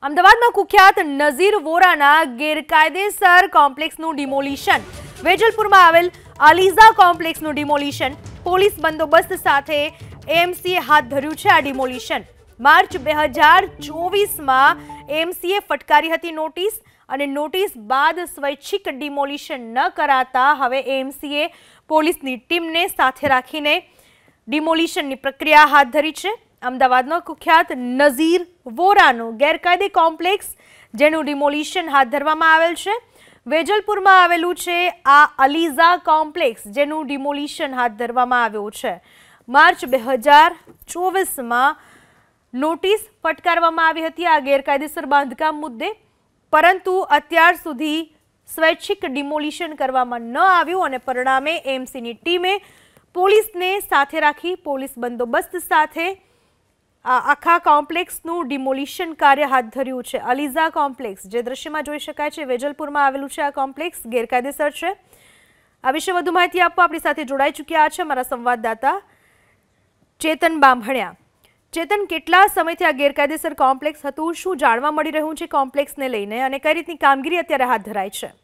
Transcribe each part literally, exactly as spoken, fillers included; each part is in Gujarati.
અમદાવાદમાં કુખ્યાત નઝીર વોરાના ગેરકાયદેસર કોમ્પ્લેક્સનું ડિમોલિશન, વેજલપુરમાં આવેલ અલીઝા કોમ્પ્લેક્સનું ડિમોલિશન, પોલીસ બંદોબસ્ત સાથે એએમસીએ હાથ ધર્યું છે. આ ડિમોલિશન માર્ચ બે હજાર ચોવીસમાં એએમસીએ ફટકારી હતી નોટિસ, અને નોટિસ બાદ સ્વૈચ્છિક ડિમોલિશન ન કરાતા હવે એએમસીએ પોલીસની ટીમને સાથે રાખીને ડિમોલિશનની પ્રક્રિયા હાથ ધરી છે. અમદાવાદનો કુખ્યાત નઝીર વોરાનું ગેરકાયદે કોમ્પ્લેક્સ જેનું ડિમોલિશન હાથ ધરવામાં આવેલ છે. વેજલપુરમાં આવેલું છે આ અલીઝા કોમ્પ્લેક્સ જેનું ડિમોલિશન હાથ ધરવામાં આવ્યું છે. માર્ચ બે હજાર ચોવીસમાં નોટિસ ફટકારવામાં આવી હતી આ ગેરકાયદેસર બાંધકામ મુદ્દે, પરંતુ અત્યાર સુધી સ્વૈચ્છિક ડિમોલિશન કરવામાં ન આવ્યું અને પરિણામે એએમસીની ટીમે પોલીસને સાથે રાખી પોલીસ બંદોબસ્ત સાથે આ આખા કોમ્પ્લેક્સનું ડિમોલિશન કાર્ય હાથ ધર્યું છે. અલીઝા કોમ્પ્લેક્સ જે દ્રશ્યમાં જોઈ શકાય છે, વેજલપુરમાં આવેલું છે. આ કોમ્પ્લેક્સ ગેરકાયદેસર છે. આ વિશે વધુ માહિતી આપવા આપણી સાથે જોડાઈ ચૂક્યા છે મારા સંવાદદાતા ચેતન બામણિયા. ચેતન, કેટલા સમયથી આ ગેરકાયદેસર કોમ્પ્લેક્સ હતું, શું જાણવા મળી રહ્યું છે કોમ્પ્લેક્સને લઈને, અને કઈ રીતની કામગીરી અત્યારે હાથ ધરાઈ છે?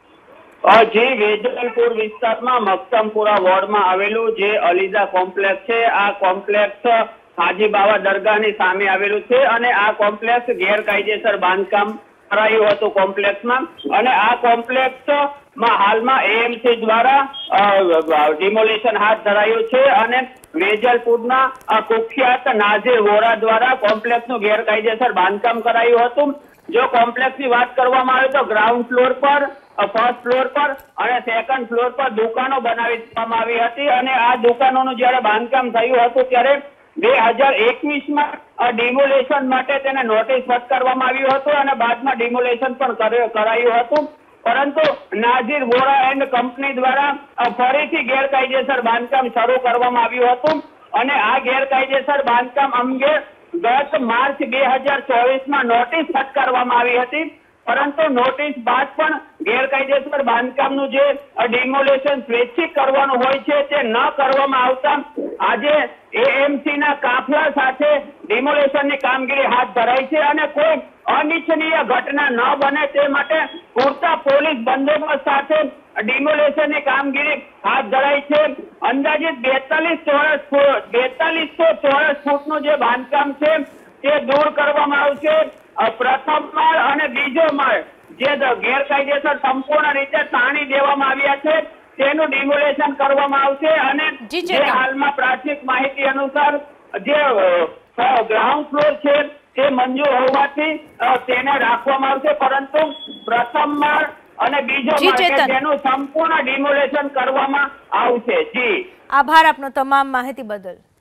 જે વેજલપુર વિસ્તારમાં મક્તમપુરા વોર્ડમાં આવેલું જે અલીઝા કોમ્પ્લેક્સ છે, આ કોમ્પ્લેક્સ હાજી બાવા દરગાહની સામે આવેલું છે અને આ કોમ્પ્લેક્સ ગેરકાયદેસર બાંધકામ કરાયું હતું કોમ્પ્લેક્સમાં, અને આ કોમ્પ્લેક્સમાં હાલમાં એએમસી દ્વારા ડિમોલિશન હાથ ધરાયું છે અને વેજલપુરના કુખ્યાત નાઝીર વોરા દ્વારા કોમ્પ્લેક્સનું ગેરકાયદેસર બાંધકામ કરાયું હતું. જો કોમ્પ્લેક્સની વાત કરવામાં આવે તો ગ્રાઉન્ડ ફ્લોર પર, ફર્સ્ટ ફ્લોર પર અને સેકન્ડ ફ્લોર પર દુકાનો બનાવી દેવામાં આવી હતી, અને આ દુકાનોનું જયારે બાંધકામ થયું હતું ત્યારે બે હજાર એકવીસ માં ડિમોલેશન માટે તેને નોટિસ ફટકારવામાં આવ્યું હતું અને બાદમાં ડિમોલેશન પણ કરાયું હતું, પરંતુ નાઝીર વોરા એન્ડ કંપની દ્વારા ફરીથી ગેરકાયદેસર બાંધકામ શરૂ કરવામાં આવ્યું હતું, અને આ ગેરકાયદેસર બાંધકામ અંગે ગત માર્ચ બે હજાર ચોવીસ માં નોટિસ ફટકારવામાં આવી હતી, પરંતુ નોટિસ બાદ પણ ગેરકાયદેસર બાંધકામનું જે ડિમોલેશન સ્વૈચ્છિક કરવાનું હોય છે તે ન કરવામાં આવતા આજે એએમસી ના કાફલા સાથે ડિમોલેશનની કામગીરી હાથ ધરાઈ છે, અને કોઈ અનિચ્છનીય ઘટના ન બને તે માટે પૂરતા પોલીસ બંદોબસ્ત સાથે ડિમોલેશનની કામગીરી હાથ ધરાઈ છે. અંદાજિત બેતાલીસ ચોરસ બેતાલીસો ચોરસ ફૂટનું જે બાંધકામ છે તે દૂર કરવામાં આવશે. પ્રથમ માળ અને બીજો માળ જે ગેરકાયદેસર સંપૂર્ણ રીતે તાણી દેવામાં આવ્યા છે તેનું ડિમોલેશન કરવામાં આવશે, અને જે હાલમાં પ્રાથમિક માહિતી અનુસાર જે ગ્રાઉન્ડ ફ્લોર છે તે મંજૂર હોવાથી તેને રાખવામાં આવશે, પરંતુ પ્રથમ માળ અને બીજો માળ તેનું સંપૂર્ણ ડિમોલેશન કરવામાં આવશે. જી, આભાર આપનો તમામ માહિતી બદલ.